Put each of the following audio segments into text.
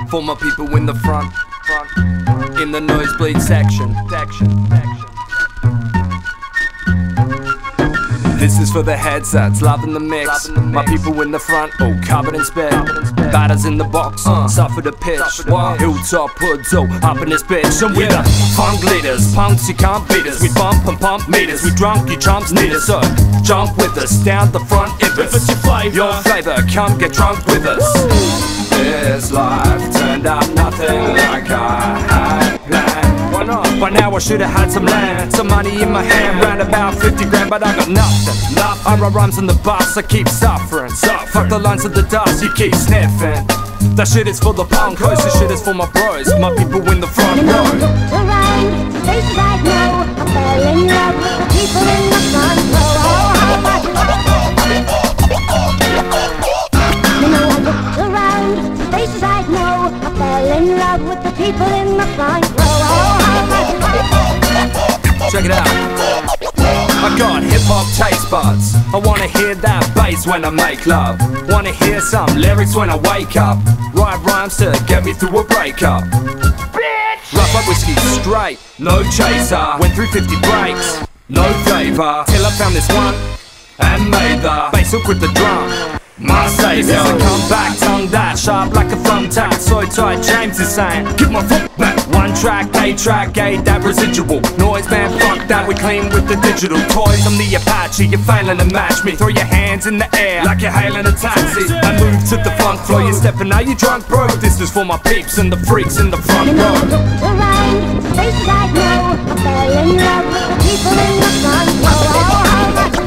For my people in the front, in the nosebleed section. This is for the headsets, loving the mix. My people in the front, all covered in spit. Batters in the box, suffer the pitch. Hilltop hoods, all up in this bitch. And we the funk leaders, punks you can't beat us. We bump and pump meters, we drunk, you chumps need us. So jump with us, down the front if it's your flavor, come get drunk with us. This life turned out nothing like I had planned. Why not? By now I should've had some land, some money in my hand, round about 50 grand, but I got nothing. I write rhymes on the bus, I keep suffering. Fuck the lines of the dust, you keep sniffing. That shit is for the punkos, this shit is for my bros, my people in the front row. Around, places I know, I fell in love with the people in the front row. Places I know, I fell in love with the people in the front row. Check it out. I got hip-hop taste buds. I wanna hear that bass when I make love. Wanna hear some lyrics when I wake up. Write rhymes to get me through a breakup. Bitch! Rough up whiskey straight, no chaser. Went through 50 breaks, no flavor. Till I found this one and made the bass hook with the drum. My savior. This is a comeback, tongue that sharp like a thumbtack. So tight, James is saying, give my foot back. One track, A-track, that residual noise, man, fuck that, we clean with the digital toys. I'm the Apache, you're failing to match me. Throw your hands in the air like you're hailing a taxi. I move to the funk floor, you're stepping out, you drunk, bro. This is for my peeps and the freaks in the front row. Around, places I know, I fell in love with the people in the front row.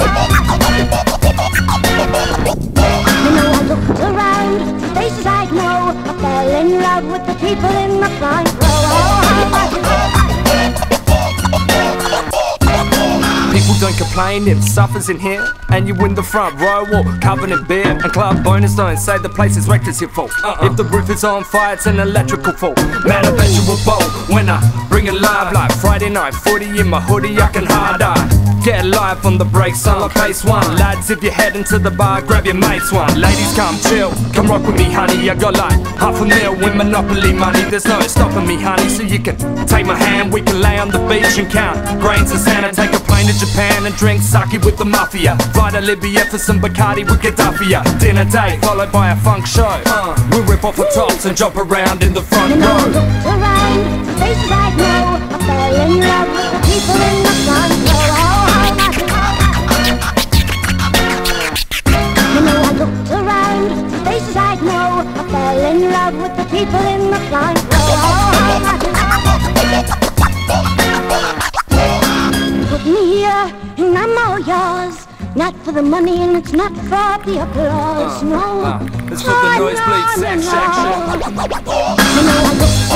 Around, places I know, I fell in love with the people in the front row. People don't complain if suffers in here, and you in the front row or covered in beer. And club bonus don't say the place is wrecked, it's your fault. If the roof is on fire, it's an electrical fault. Man, I bet you will bowl when I bring it live like Friday night footy in my hoodie, I can hard eye. Get live on the breaks, on like pace one. Lads, if you're heading to the bar, grab your mates one. Ladies, come chill, come rock with me, honey. I got like $500,000 in Monopoly money. There's no stopping me, honey. So you can take my hand, we can lay on the beach and count grains of sand. Take a plane to Japan and drink sake with the mafia. Fly to Libya for some Bacardi with Gaddafi. Dinner date followed by a funk show. We'll rip off the tops and jump around in the front row. Around, places I know, I fell in love with the people in the front row. Around, places I know, I fell in love with the people in the front row. Put me here and I'm all yours. Not for the money and it's not for the applause, no. It's for the nosebleed section.